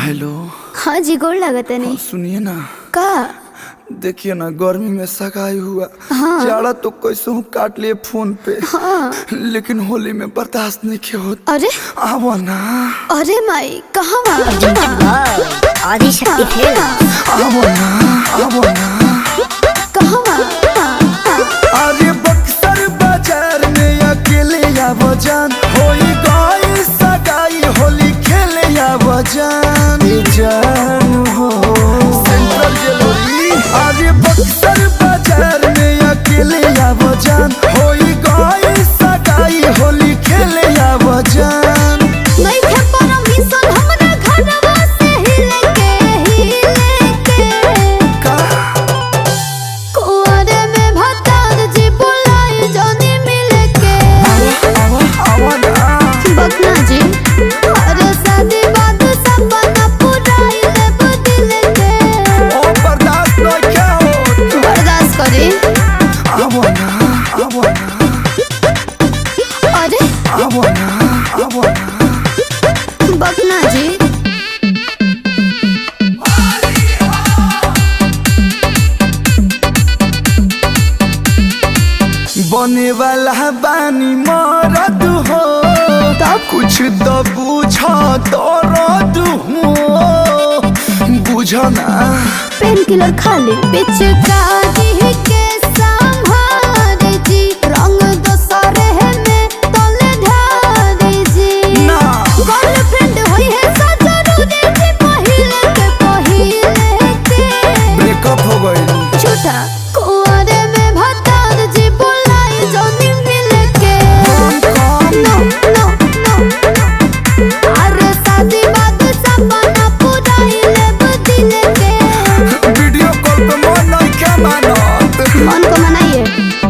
Hello. हाँ जी, गोड़ लागत नहीं। सुनिए ना, का देखिए ना, गर्मी में सगाई हुआ। हाँ। जाड़ा तो कैसे हूँ काट लिए फोन पे। हाँ। लेकिन होली में बर्दाश्त नहीं किया होता। अरे आवो ना। अरे माई कहाँ आदि शक्ति खेल। आवो ना, आवो ना। कहाँ अरे बक्सर बाजार में अकेले आवो जान, होई गई सगाई होली खेले आवो जान। जान हो सेंट्रल जेलोरी। अरे बक्सर बाजार में अकेले आवो जान, होई गई सगाई होली खेले आवो जान। नहीं थे परमिशन हमरा घरवा से हिले के का कुआरे में भतार जी बुलाई जाने मिले के। आवो ना। बकना जी अरे शादी बाद सपना पुराई लेब दिल के। ओ बर्दाश्त नहीं क्या हो। बर्दाश्त करी। आवो ना, आवो ना। अरे आवो ना, आवो ना। बकना जी बने वाला बानी मरद हो, कुछ तो बुझा दर्द हो। बुझा ना। पेन किलर खाली पिचकारी के संभार जी, रंग दोसरे है में तले ढार जी। ना। गर्लफ्रेंड होई है सा जरूरी थी पहिले के। ब्रेकअप हो गई। झूठा कुआरे में भतार जी बुलाई जानी मिल के। नो नो नो अरे शादी बाद सपना पुराई लेब दिल के। वीडियो कॉल पे मन नहीं क्या मानत। मन को मनाइए।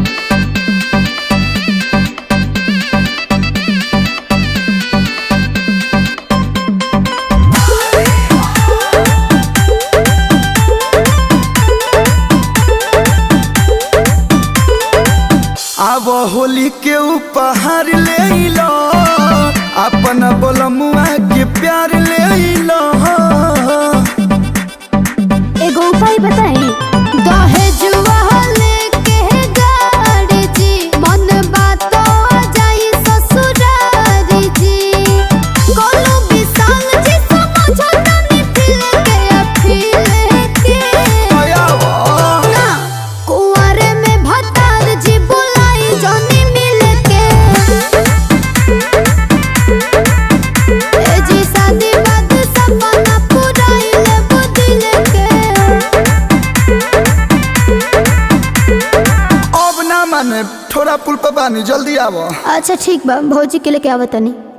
अब होली के उपहार ले लो, अपना बोलमुआ के प्यार ले लो। एगो उपाय बताई। दहेजुआ लेके गाड़ी जी, मन बात जाई ससुरारी जी। गोलू विशाल जी समझो तनी दिल के। आवो। ना कुआरे में भतार जी बुलाई जानी मिल के। ए जी शादी बाद सपना पुराई लेब दिल के। अब ना माने, थोड़ा पुल पे पानी जल्दी आवो। अच्छा ठीक बा, भौजी के लेके आवतनी।